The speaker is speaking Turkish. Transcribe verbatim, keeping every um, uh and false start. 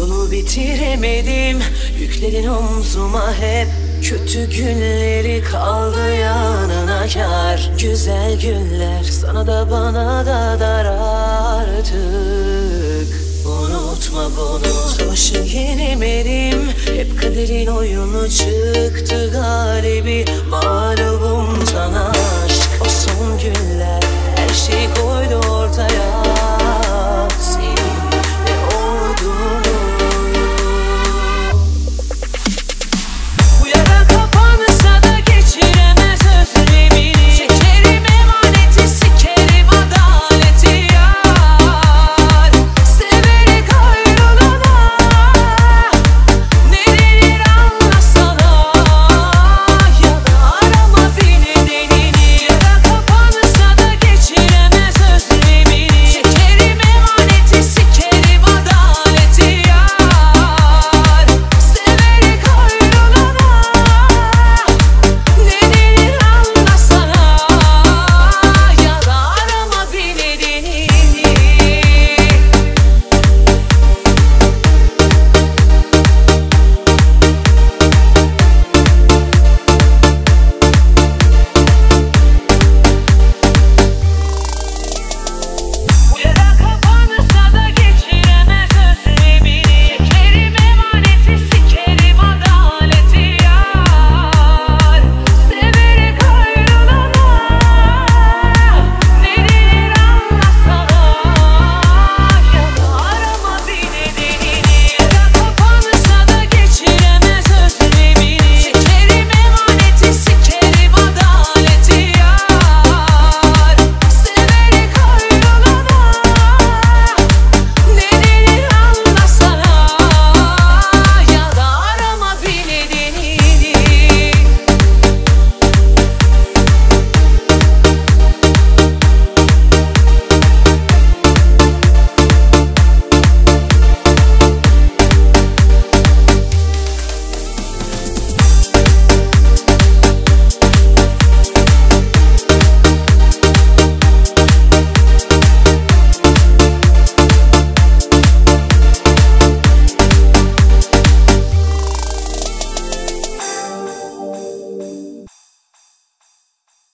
Yolu bitiremedim, yüklerin omzuma hep. Kötü günleri kaldı yanına kar. Güzel günler sana da bana da dar artık. Unutma bunu, savaşı yenemedim. Hep kaderin oyunu çıktı galibi. Mağlubum sana